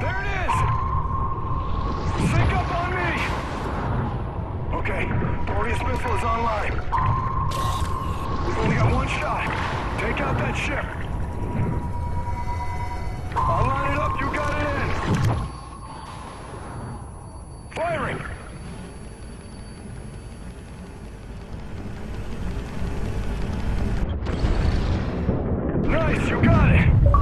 There it is! Sync up on me! Okay, Thorius missile is online. We've only got one shot. Take out that ship. I'll line it up, you got it in. Firing! Nice, you got it!